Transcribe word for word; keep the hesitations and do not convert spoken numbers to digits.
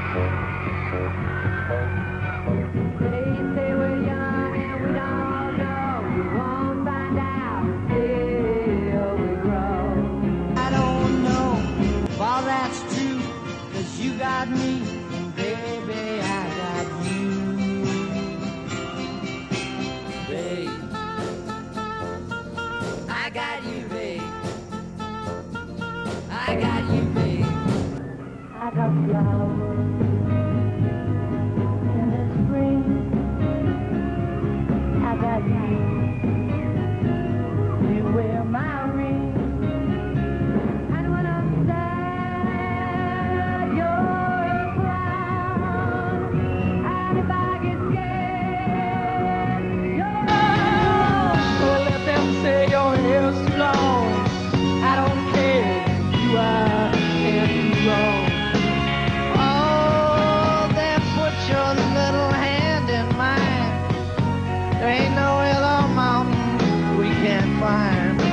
They say we're young and we don't know. We won't find out till we grow. I don't know if all that's true, 'cause you got me, and baby, I got you. Babe, I got you, babe. I got you, babe. I got flowers in the spring. I got you. You wear my ring. And when I'm sad, you're a clown. And if I get scared, you're alone. So let them say your hair's too long. I don't care. You are and you wrong. Oh, then put your little hand in mine. There ain't no hill or mountain we can't climb.